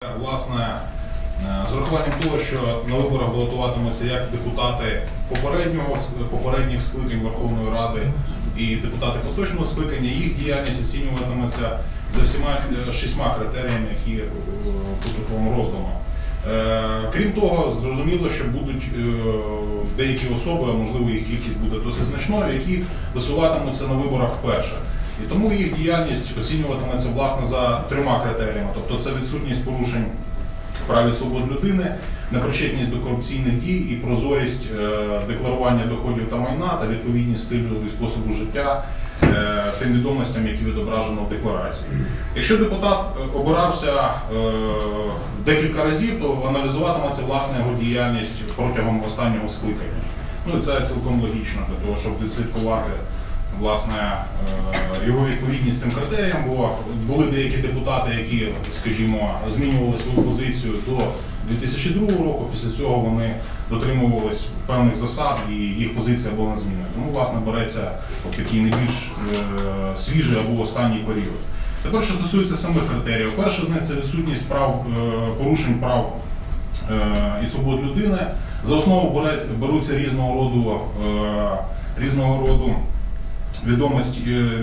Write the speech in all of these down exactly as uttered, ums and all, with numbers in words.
Власне, з урахуванням того, що на виборах балотуватимуться як депутати попереднього, попередніх скликань Верховної Ради і депутати поточного скликання, їх діяльність оцінюватиметься за всіма шістьма критеріями, які протоколом роздано. Крім того, зрозуміло, що будуть деякі особи, а можливо їх кількість буде досить значною, які висуватимуться на виборах вперше. І тому їх діяльність оцінюватиметься власне за трьома критеріями. Тобто це відсутність порушень прав і свобод людини, непричетність до корупційних дій і прозорість декларування доходів та майна та відповідність стилю і способу життя тим відомостям, які відображено в декларації. Якщо депутат обирався декілька разів, то аналізуватиметься власне його діяльність протягом останнього скликання. Ну і це цілком логічно для того, щоб відслідкувати власне його відповідність цим критеріям, бо були деякі депутати, які, скажімо, змінювали свою позицію до дві тисячі другого року, після цього вони дотримувались певних засад і їх позиція була незмінна. Тому, власне, береться от такий найбільш е, свіжий або останній період. Тепер, що стосується самих критеріїв, перше з них це відсутність прав, е, порушень прав е, і свобод людини. За основу беруть, беруться різного роду, е, різного роду відомості,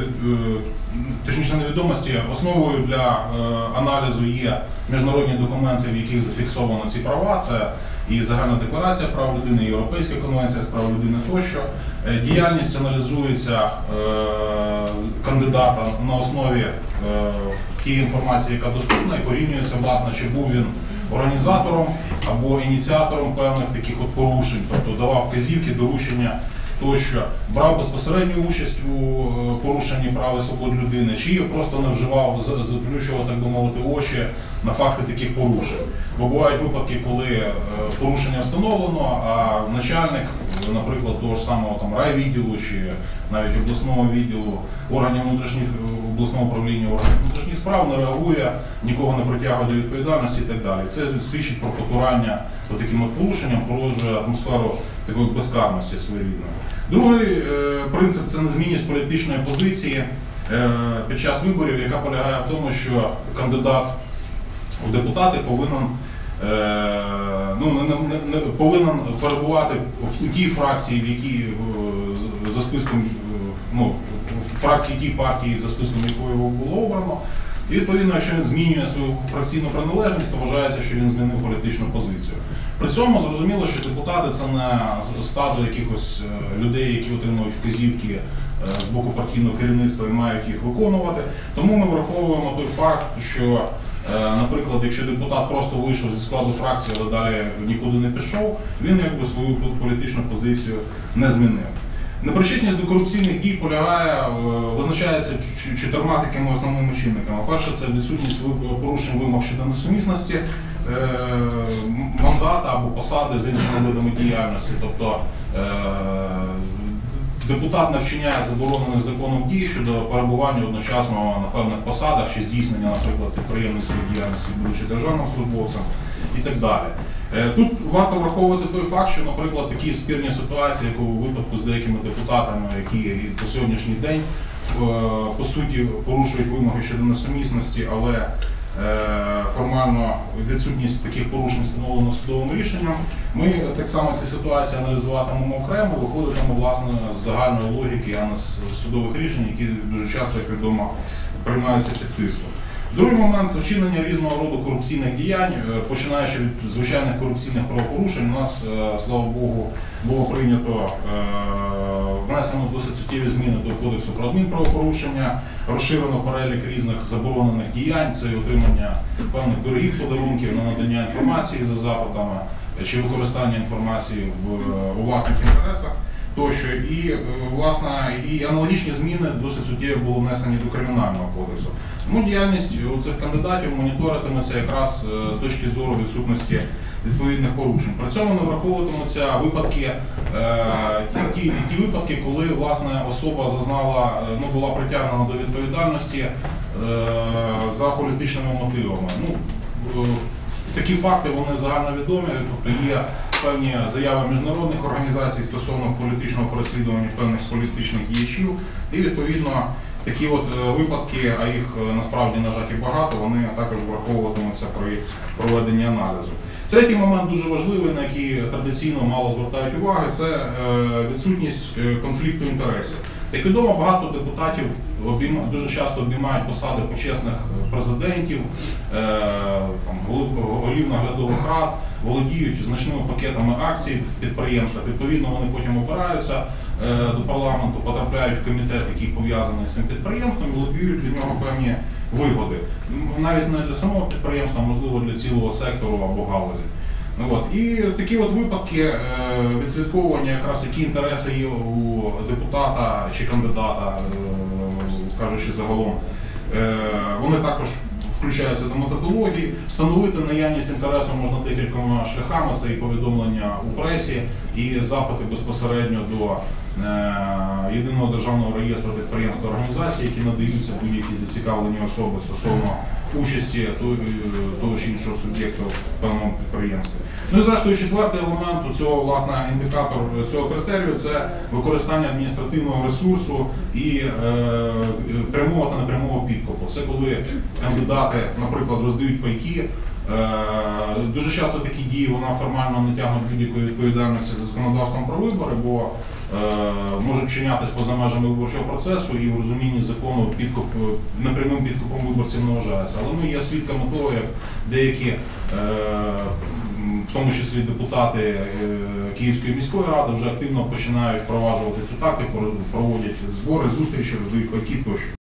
точніше не відомості, основою для аналізу є міжнародні документи, в яких зафіксовано ці права, це і Загальна декларація прав людини, і Європейська конвенція з прав людини тощо. Діяльність аналізується кандидата на основі тієї інформації, яка доступна, і порівнюється, власне, чи був він організатором або ініціатором певних таких от порушень, тобто давав вказівки, доручення тощо, брав безпосередню участь у порушенні прав і свобод людини, чи просто не вживав, заплющував, так би мовити, очі на факти таких порушень. Бо бувають випадки, коли порушення встановлено, а начальник, наприклад, того ж самого там райвідділу чи навіть обласного відділу органів внутрішніх, обласного управління органів внутрішніх справ не реагує, нікого не притягує до відповідальності і так далі. Це свідчить про потурання таким от порушенням, породжує атмосферу такої безкарності своєрідної. Другий е, принцип – це незмінність політичної позиції е, під час виборів, яка полягає в тому, що кандидат у депутати повинен, е, ну, не, не, не, повинен перебувати в тій фракції, в якій е, за списком, е, ну, в фракції тій партії, за списком якої його було обрано. І відповідно, якщо він змінює свою фракційну приналежність, то вважається, що він змінив політичну позицію. При цьому зрозуміло, що депутати – це не стадо якихось людей, які отримують вказівки з боку партійного керівництва і мають їх виконувати. Тому ми враховуємо той факт, що, наприклад, якщо депутат просто вийшов зі складу фракції, але далі нікуди не пішов, він якби свою політичну позицію не змінив. Непричетність до корупційних дій полягає, визначається чотирма такими основними чинниками. Перше – це відсутність порушень вимог щодо несумісності мандата або посади з іншими видами діяльності. Тобто депутат не вчиняє заборонених законом дій щодо перебування одночасно на певних посадах чи здійснення, наприклад, підприємницької діяльності, будучи державним службовцем і так далі. Тут варто враховувати той факт, що, наприклад, такі спірні ситуації, як у випадку з деякими депутатами, які по сьогоднішній день, по суті, порушують вимоги щодо несумісності, але формально відсутність таких порушень встановлено судовим рішенням, ми так само ці ситуації аналізуватимемо окремо, виходитимо, власне, з загальної логіки, а не з судових рішень, які дуже часто, як відомо, приймаються під тиском. Другий момент – це вчинення різного роду корупційних діянь, починаючи від звичайних корупційних правопорушень. У нас, слава Богу, було прийнято, внесено досить суттєві зміни до Кодексу про адмінправопорушення, розширено перелік різних заборонених діянь, це отримання певних дорогих подарунків на надання інформації за запитами чи використання інформації в, у власних інтересах. Тощо. І, власне, і аналогічні зміни досить суттєво були внесені до Кримінального кодексу. Тому діяльність цих кандидатів моніторитиметься якраз з точки зору відсутності відповідних порушень. При цьому не враховуватимуться випадки, ті, ті, ті випадки, коли, власне, особа зазнала, ну, була притягнена до відповідальності за політичними мотивами. Ну, такі факти, вони загальновідомі, тобто є певні заяви міжнародних організацій стосовно політичного переслідування певних політичних діячів, і відповідно такі от е, випадки, а їх е, насправді, на жаль, і багато, вони також враховуватимуться при проведенні аналізу. Третій момент дуже важливий, на який традиційно мало звертають уваги, це е, відсутність е, конфлікту інтересів. Як відомо, багато депутатів обійма, дуже часто обіймають посади почесних президентів, е, там, голів, голів наглядових рад, володіють значними пакетами акцій в підприємствах. Відповідно, вони потім обираються е, до парламенту, потрапляють в комітет, який пов'язаний з цим підприємством, і лобіюють від нього певні вигоди. Навіть не для самого підприємства, а можливо для цілого сектору або галузі. От. І такі от випадки е, відслідковування, якраз які інтереси є у депутата чи кандидата, е, кажучи загалом, е, вони також включаються до методології. Встановити наявність інтересу можна декількома шляхами, це і повідомлення у пресі, і запити безпосередньо до е, Єдиного державного реєстру підприємств та організацій, які надаються будь-які зацікавлені особи стосовно участі того чи іншого суб'єкту в певному підприємстві. Ну і зрештою, четвертий елемент цього, власне, індикатор цього критерію – це використання адміністративного ресурсу і е, прямого та непрямого підкупу. Це коли кандидати, наприклад, роздають пайки. Е, дуже часто такі дії вона формально не тягнуть будь-якої відповідальності за законодавством про вибори, бо е, можуть вчинятись поза межами виборчого процесу, і в розумінні закону підкуп, непрямим підкупом виборців не вважається. Але ми є свідками того, як деякі, е, в тому числі депутати е, Київської міської ради, вже активно починають впроваджувати цю тактику, проводять збори, зустрічі, роздають пайки тощо.